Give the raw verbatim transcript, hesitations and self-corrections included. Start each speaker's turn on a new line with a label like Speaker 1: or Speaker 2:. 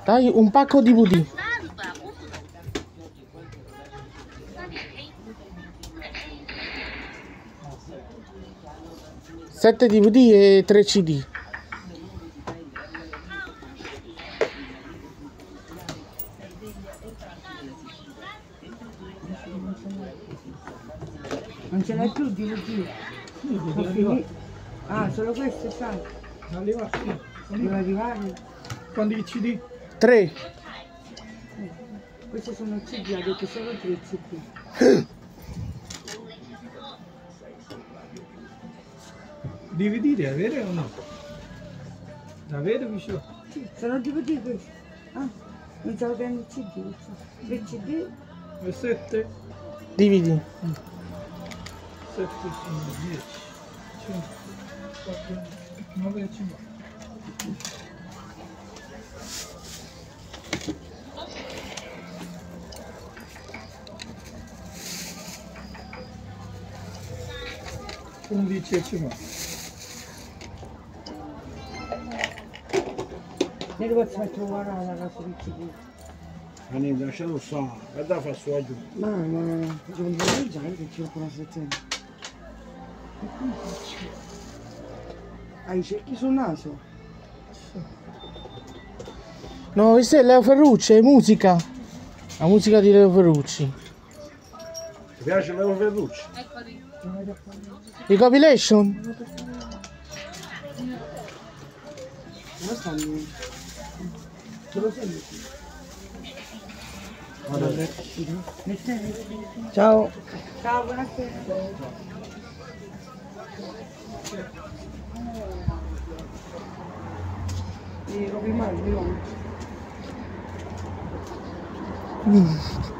Speaker 1: Dai, un pacco di D V D. sette D V D e tre C D.
Speaker 2: Non ce n'è più D V D? Ah, solo questo, sai?
Speaker 3: Arriva, sì.
Speaker 2: Deve arrivare.
Speaker 3: Quanti C D?
Speaker 1: tre.
Speaker 2: Questi sono C D, ha detto solo tre C D.
Speaker 3: D V D devi avere o no? Da avere vicino?
Speaker 2: Sì, sono D V D questi. Ah, pensavo che erano C D. tre C D.
Speaker 3: E sette?
Speaker 1: D V D.
Speaker 3: sette sono dieci. cinque, quattro, nove e cinque. undici e cinquanta.
Speaker 2: Ne devo trovare la casa di C D.
Speaker 4: Ma ne lascialo stare, guarda fa su giù.
Speaker 2: Ma no, devo mangiare che c'è con la sezione. Hai i cerchi sul naso?
Speaker 1: No, questa è Leo Ferrucci, è musica. La musica di Leo Ferrucci.
Speaker 4: Ti piace Leo Ferrucci?
Speaker 1: I compilation?
Speaker 2: Dove stanno? Dove sei?
Speaker 1: Ciao.
Speaker 2: Ciao, buonasera. Mi rovi male, mi rompo.
Speaker 1: Mm.